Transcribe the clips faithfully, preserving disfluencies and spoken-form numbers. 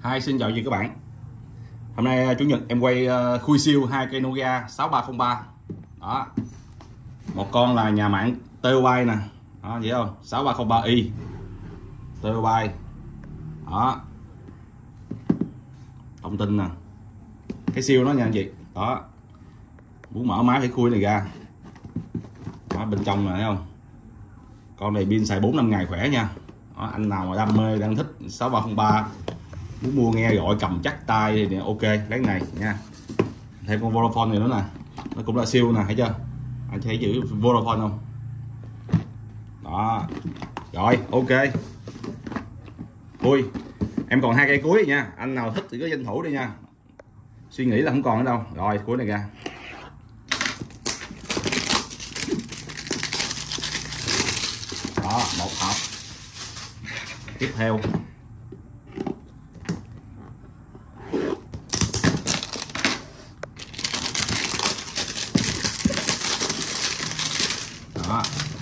Hi, xin chào các bạn. Hôm nay chủ nhật em quay uh, khui siêu hai cây Nokia sáu ba không ba. Đó. Một con là nhà mạng T-Mobile nè. Đó, vậy không? sáu ba không ba i. T-Mobile. Đó. Thông tin nè. Cái siêu nó nha anh chị. Đó. Muốn mở máy phải khui này ra. Đó, bên trong này thấy không? Con này pin xài bốn năm ngày khỏe nha. Đó, anh nào mà đam mê đang thích sáu ba không ba, muốn mua nghe gọi cầm chắc tay thì ok lấy này nha. Thêm con Vodafone này nữa nè, nó cũng là siêu nè, thấy chưa? Anh thấy chữ Vodafone không? Đó. Rồi ok. Ui, em còn hai cây cuối nha, anh nào thích thì cứ tranh thủ đi nha. Suy nghĩ là không còn nữa đâu. Rồi cuối này ra. Đó, một hộp. Tiếp theo đó.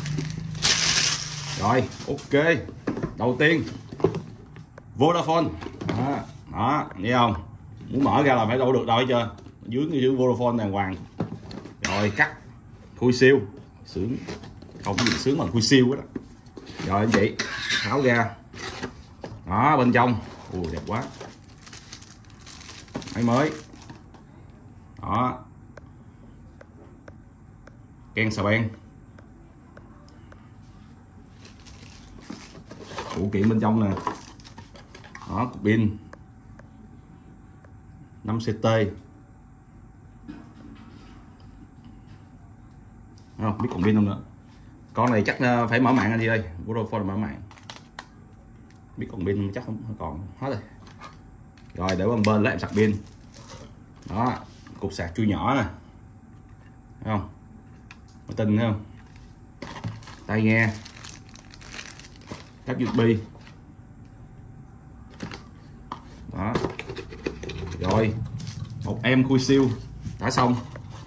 Rồi ok, đầu tiên Vodafone. Đó, đó nghe không? Muốn mở ra là phải đâu được đâu hết chưa, dưới như chữ Vodafone đàng hoàng. Rồi cắt khui siêu sướng, không có gì sướng bằng khui siêu đó. Rồi anh chị tháo ra. Đó, bên trong ui đẹp quá, máy mới. Đó, ken xà beng, phụ kiện bên trong nè. Đó, cục pin năm C T. Không biết còn pin không nữa. Con này chắc phải mở mạng anh đi ơi, Vodafone mở mạng. Biết còn pin chắc không còn hết rồi. Rồi để bên bên lấy em sạc pin. Đó, cục sạc chui nhỏ nè, thấy không? Máy tin thấy không? Tai nghe, cáp u ét bê. Đó. Rồi một em khui siêu đã xong.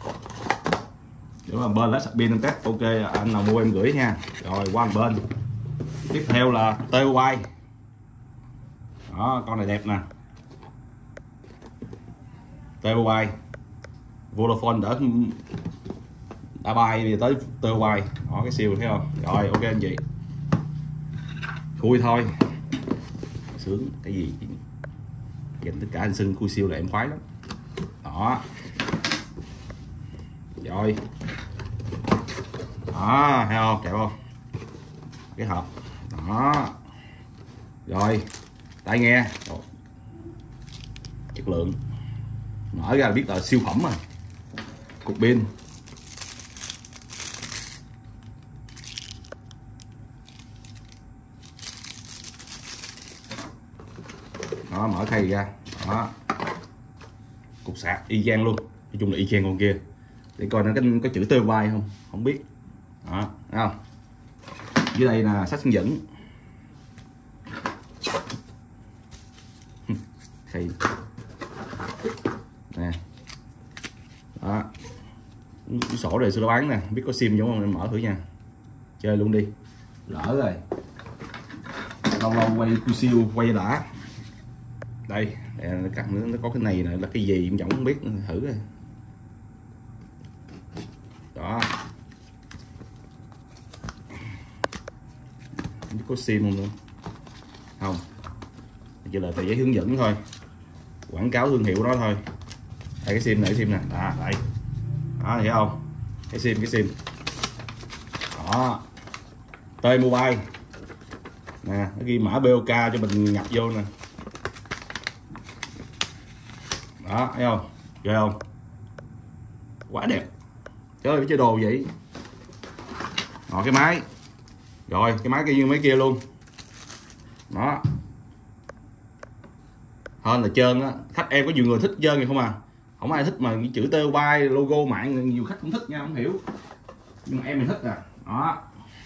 Để mà bên lấy sạc pin em test ok, anh nào mua em gửi nha. Rồi qua một bên. Tiếp theo là T-Mobile. Đó, con này đẹp nè. T-Mobile, Vodafone đỡ đã bay thì tới T-Mobile. Đó, cái siêu thấy không? Rồi ok anh chị, khui thôi sướng cái gì, dành tất cả anh xưng khui siêu là em khoái lắm. Đó. Rồi đó, thấy không, kẹo không, cái hộp đó. Rồi tai nghe. Rồi. Chất lượng mở ra là biết là siêu phẩm rồi. Cục pin. Đó, mở khay ra. Đó, cục sạc y chang luôn, nói chung là y chang con kia. Để coi nó có, có chữ T-Mobile không, không biết. Đó, thấy không? Dưới đây là sách hướng dẫn. Khay nè. Đó, cái sổ này sẽ bán nè, biết có sim giống không, em mở thử nha, chơi luôn đi. Lỡ rồi lâu lâu quay khui siêu quay đã. Đây nó cắt nữa, nó có cái này là cái gì em chẳng không biết, thử rồi. Đó, không biết có sim không nữa, không, chỉ là tờ giấy hướng dẫn thôi, quảng cáo thương hiệu đó thôi. Đây cái sim này, cái sim nè, đó đây, đó thấy không, cái sim, cái sim đó, T-Mobile nè, nó ghi mã bê o ca cho mình nhập vô nè. Đó thấy không, ghê không, quá đẹp, trời ơi, chơi đồ vậy. Rồi cái máy, rồi cái máy kia như mấy kia luôn. Đó, hơn là trơn á, khách em có nhiều người thích trơn vậy không à, không ai thích mà chữ T-Mobile logo mạng, nhiều khách cũng thích nha, không hiểu, nhưng mà em mình thích à. Đó,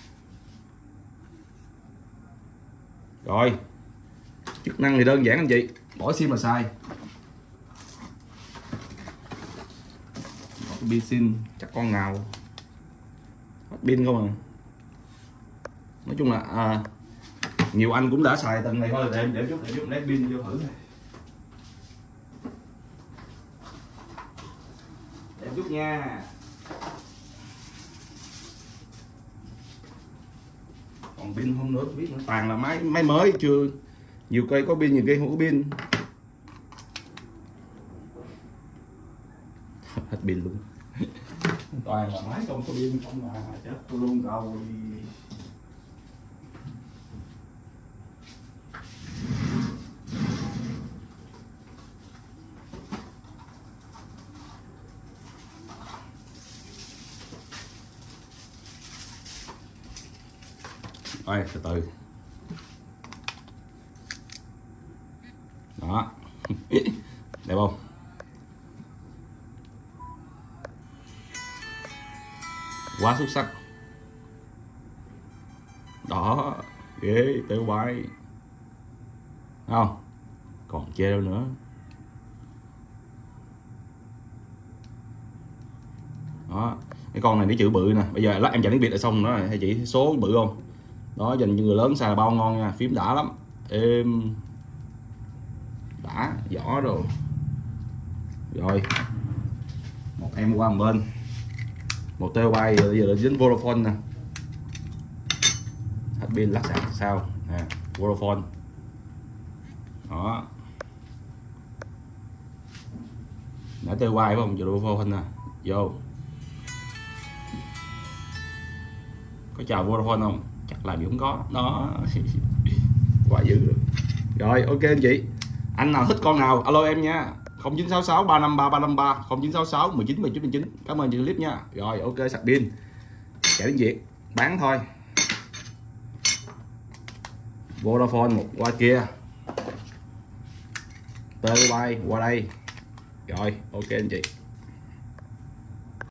rồi chức năng thì đơn giản anh chị, bỏ sim là xài. Bỏ cái pin xin chắc con nào hết pin không à. Nói chung là à, nhiều anh cũng đã xài tầng này thôi, để em để chút để chút lấy pin vô thử này. chào chút nha. Còn pin không nữa biết nữa, toàn là máy máy mới, chưa nhiều cây có pin, nhiều cây không có pin. Hết pin luôn. Toàn là máy không có pin, không là chết tôi luôn rồi. Rồi từ từ đó. Đẹp không? Quá xuất sắc đó, ghê têu bay không còn chê đâu nữa. Đó, cái con này nó chữ bự nè. Bây giờ lát em chạy tiếng Việt là xong đó, hay chỉ số bự không đó, dành cho người lớn xài là bao ngon nha, phím đã lắm, êm đã rõ rồi. Rồi một em qua một bên, một têu bay, bây giờ là dính Vodafone nè, hết pin lắc sạc sao nè, Vodafone đó, đã têu bay phải không, giờ Vodafone nè, vô có chào Vodafone không, chắc là cũng có đó. Quá dữ rồi. Rồi ok anh chị, anh nào thích con nào alo em nha, không chín sáu sáu ba năm ba ba năm ba, không chín sáu sáu một chín một chín một chín. Cảm ơn chị clip nha. Rồi ok, sạc pin chạy đến Việt bán thôi. Vodafone một qua kia, tơ bay qua đây. Rồi ok anh chị.